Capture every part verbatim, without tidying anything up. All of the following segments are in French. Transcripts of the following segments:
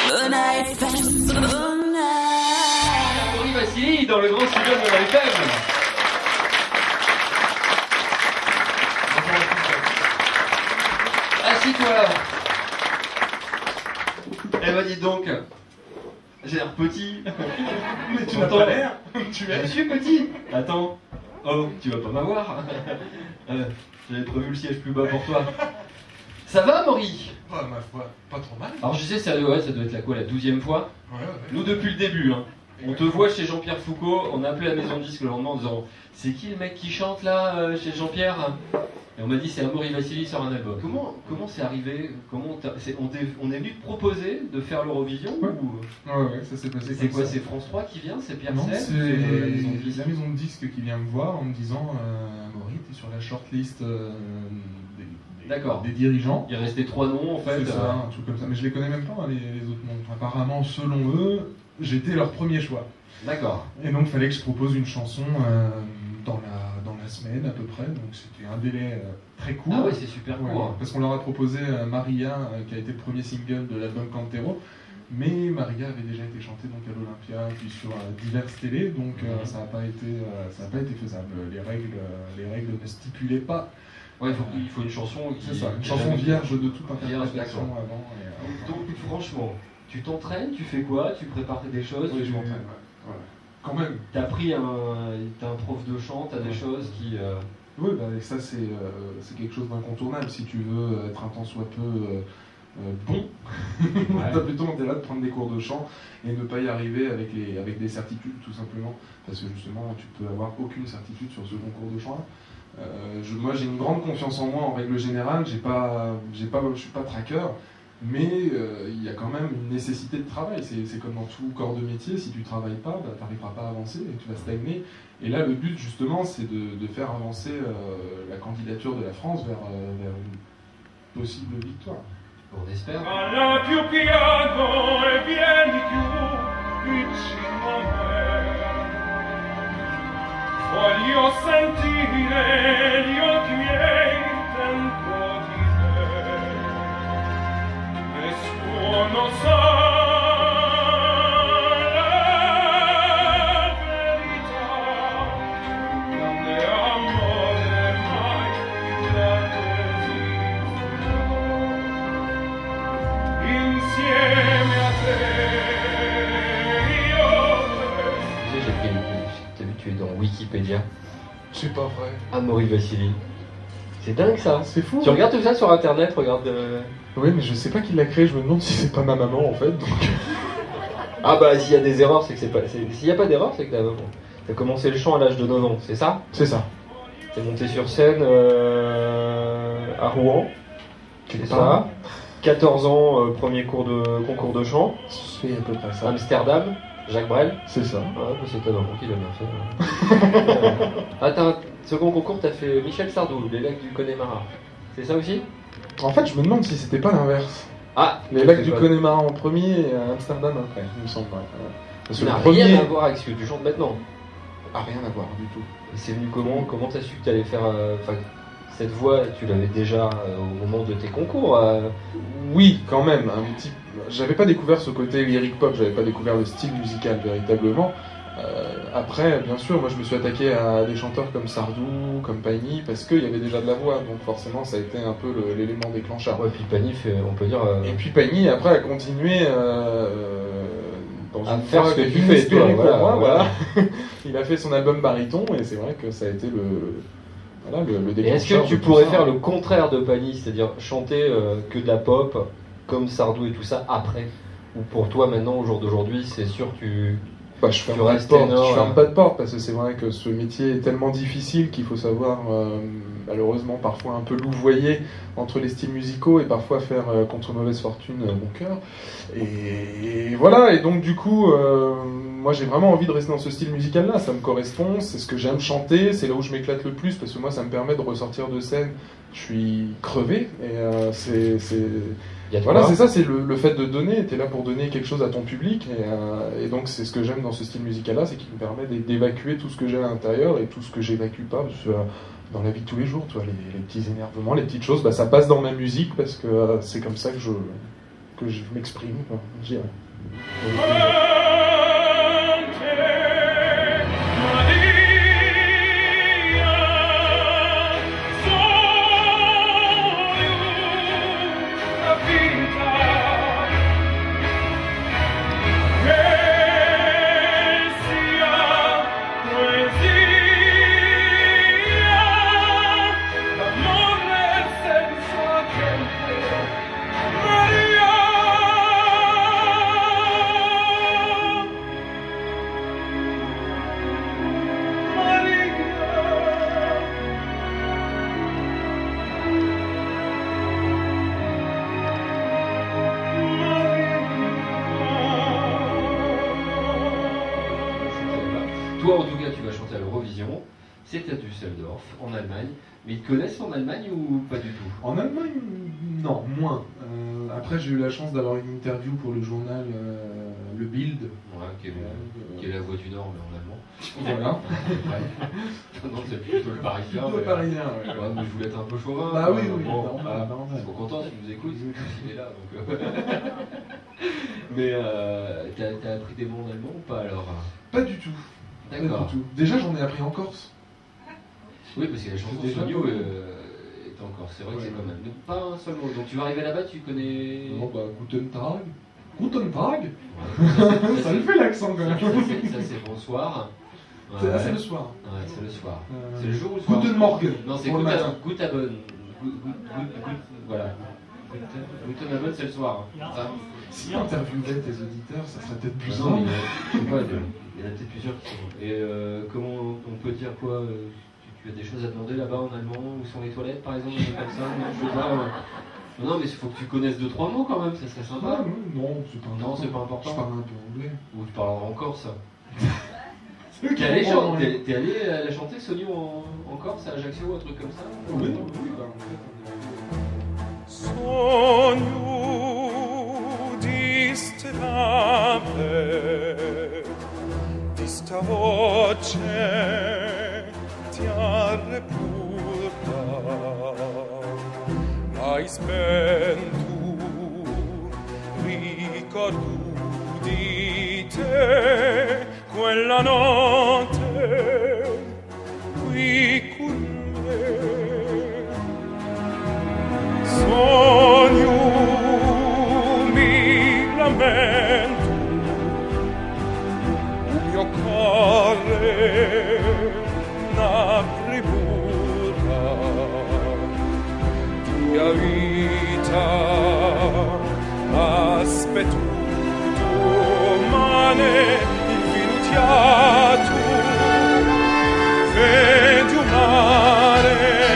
Amaury Vassili dans le grand studio de la F M. Assis-toi. Eh ben dis donc, j'ai l'air petit. Mais tu n'as pas l'air. Tu es. Je suis petit. Attends. Oh, tu vas pas m'avoir. euh, J'avais prévu le siège plus bas pour toi. Ça va, Amaury? Oh, ma foi, pas trop mal. Alors je sais, ça, ouais, ça doit être la quoi, la douzième fois. Ouais, ouais. Nous depuis le début, hein. On te voit chez Jean-Pierre Foucault, on a appelé la maison de disque le lendemain en disant c'est qui le mec qui chante là euh, chez Jean-Pierre? Et on m'a dit c'est Amaury Vassili sur un album. Comment comment c'est arrivé? Comment c'est, on, est, on est venu te proposer de faire l'Eurovision ouais. ou... ouais ouais ça s'est passé. C'est quoi? ça. C'est France trois qui vient? C'est Pierre Non, Sept, c'est la maison de disque. la maison de disque qui vient me voir en me disant euh, Amaury, t'es sur la shortlist euh, des, des, D'accord. des dirigeants. Il restait trois noms en fait. C'est ça, un truc comme ça. Mais je les connais même pas hein, les, les autres noms. Apparemment, selon eux, j'étais leur premier choix. D'accord. Et donc, il fallait que je propose une chanson euh, dans, la, dans la semaine à peu près. Donc, c'était un délai euh, très court. Ah ouais, c'est super court. Ouais, parce qu'on leur a proposé euh, Maria, euh, qui a été le premier single de l'album Cantero. Mais Maria avait déjà été chantée donc, à l'Olympia, puis sur euh, diverses télés. Donc, euh, ça n'a pas, euh, pas été faisable. Les règles, euh, les règles ne stipulaient pas. Ouais, il faut, il faut une chanson qui... C'est ça, une chanson vierge de toute interprétation vierge, avant. Et, euh, donc, franchement, tu t'entraînes, tu fais quoi? Tu prépares des choses? Oui, tu... je m'entraîne, ouais. Voilà. Quand même. T'as pris un, t'as un prof de chant, t'as des choses qui... Euh... Oui, bah, et ça c'est, euh, c'est quelque chose d'incontournable. Si tu veux être un tant soit peu euh, euh, bon, ouais. T'as plutôt intérêt de prendre des cours de chant et ne pas y arriver avec, les, avec des certitudes tout simplement. Parce que justement, tu peux avoir aucune certitude sur ce concours de chant. Euh, je, moi j'ai une grande confiance en moi en règle générale, j'ai pas, j'ai pas, je suis pas traqueur, mais euh, il y a quand même une nécessité de travail, c'est, c'est comme dans tout corps de métier, si tu travailles pas, bah, tu n'arriveras pas à avancer et tu vas stagner. Et là le but justement c'est de, de faire avancer euh, la candidature de la France vers, euh, vers une possible victoire. On espère. Voglio sentire gli occhi miei dentro di te e suono solo la verità, grande amore mai già esisterò insieme a te. J'ai pris une... T'as vu, tu es dans Wikipédia. C'est pas vrai. Amaury Vassili. C'est dingue ça. C'est fou. Tu regardes tout ça sur internet, regarde. Euh... Oui, mais je sais pas qui l'a créé, je me demande si c'est pas ma maman en fait. Donc... Ah bah s'il y a des erreurs, c'est que c'est pas. C'est... S'il y a pas d'erreur, c'est que t'as, t'as commencé le chant à l'âge de neuf ans, c'est ça? C'est ça. T'es monté sur scène euh... à Rouen. C'est ça. quatorze ans, euh, premier cours de concours de chant. C'est à peu près ça. Amsterdam. Jacques Brel. C'est ça. Ouais, bah c'est étonnant qu'il a bien fait. euh... Ah, t'as un second concours, t'as fait Michel Sardou, les lacs du Connemara. C'est ça aussi? En fait, je me demande si c'était pas l'inverse. Ah, les lacs du Connemara en premier et Amsterdam après, il me semble. Ça n'a premier... rien à voir avec ce que tu chantes maintenant. Ah, rien à voir du tout. Et c'est venu comment? Comment t'as su que t'allais faire... Euh... Enfin, cette voix, tu l'avais déjà euh, au moment de tes concours euh... Oui, quand même. Un petit... J'avais pas découvert ce côté lyric pop, j'avais pas découvert le style musical véritablement. Euh, après, bien sûr, moi je me suis attaqué à des chanteurs comme Sardou, comme Pagny, parce qu'il y avait déjà de la voix, donc forcément ça a été un peu le, l'élément déclencheur. Ouais, puis Pagny, fait, on peut dire... Euh... Et puis Pagny, après, a continué euh, dans à une faire voie ce que tu fais, toi, pour voilà, moi, voilà. voilà. Il a fait son album Baryton, et c'est vrai que ça a été le... Voilà, le, le et est-ce que tu pourrais faire le contraire de Pagny, c'est-à-dire chanter euh, que de la pop, comme Sardou et tout ça, après? Ou pour toi, maintenant, au jour d'aujourd'hui, c'est sûr que tu... Bah, je ferme, pas de, porte, je ferme pas de porte, parce que c'est vrai que ce métier est tellement difficile qu'il faut savoir, euh, malheureusement, parfois un peu louvoyer entre les styles musicaux et parfois faire euh, contre mauvaise fortune euh, bon cœur. Et, et voilà, et donc du coup, euh, moi j'ai vraiment envie de rester dans ce style musical-là, ça me correspond, c'est ce que j'aime chanter, c'est là où je m'éclate le plus, parce que moi ça me permet de ressortir de scène, je suis crevé, et euh, c'est... c'est... Voilà, c'est ça, c'est le, le fait de donner, tu es là pour donner quelque chose à ton public, et, euh, et donc c'est ce que j'aime dans ce style musical-là, c'est qu'il me permet d'évacuer tout ce que j'ai à l'intérieur et tout ce que j'évacue pas, parce que, euh, dans la vie de tous les jours, tu vois, les, les petits énervements, les petites choses, bah, ça passe dans ma musique, parce que euh, c'est comme ça que je, que je m'exprime, je dirais. Toi, en tout cas, tu vas chanter à l'Eurovision. C'est à Düsseldorf, en Allemagne. Mais ils te connaissent en Allemagne ou pas du tout? En Allemagne, non, moins. Euh, après, j'ai eu la chance d'avoir une interview pour le journal euh, Le Bild. Ouais, qui est, euh, qui est la voix du Nord, mais en allemand. Voilà. Ouais. Non, c'est plutôt le parisien. Plutôt le parisien, ouais. Ouais, mais je voulais être un peu chauvin. Bah oui, oui, bon, normal, ah, normal. ils sont contents s'ils nous écoutent, il est là. Donc, euh... mais euh, t'as, t'as appris des mots en allemand ou pas alors? Pas du tout. D'accord. Pas du tout. Déjà, j'en ai appris en Corse. Oui, parce que la chanson de Sonio euh, est en Corse. C'est vrai ouais, que c'est ouais. Quand même. Donc, pas un seul mot. Donc tu vas arriver là-bas, tu connais. Non, bah, Guten Tag. Guten Tag ouais, ça, ça, ça lui fait l'accent quand même. Ça, c'est, ça, c'est bonsoir. Ouais. C'est, ah, c'est le soir. Ouais, c'est le soir. Euh, c'est le jour ou le soir? Guten Morgen. Non, c'est Guten Guten Voilà. Guten Abend, c'est le soir. Ça. Si on interviewait tes auditeurs, ça serait peut-être plus simple. Non, mais je sais pas, il y en a peut-être plusieurs qui sont. Et euh, comment on peut dire quoi euh, tu, tu as des choses à demander là-bas en allemand? Où sont les toilettes par exemple? Comme ça, non, je sais pas. Euh... Non, mais il faut que tu connaisses deux trois mots quand même, ça serait sympa. Non, non, c'est pas important. Non, c'est pas important. Je parle un peu anglais. Ou tu parles en Corse. T'es allé, chan- t'es, t'es allé à la chanter Sonio en, en Corse, à Ajaccio, un truc comme ça? Oui, oui, bah, Sonio diste l'ampe, dista voce ti arrepurta, l'hai spento, ricordo di te, quella notte qui con me. Sogno mi lamento, un mio cuore n'apriburra, tua vita aspetto domani infinitiato, vedi un mare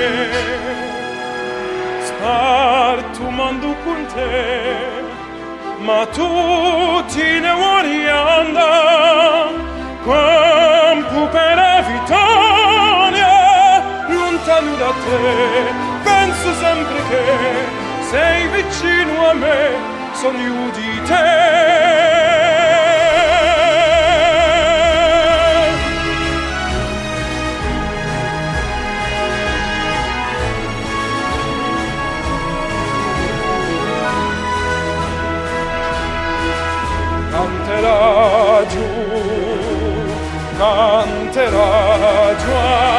spartumando con te, ma tutti ne vuoi andare, campo per la vittoria, lontano da te, penso sempre che sei vicino a me, sogno di te. Canterà giù, canterà giù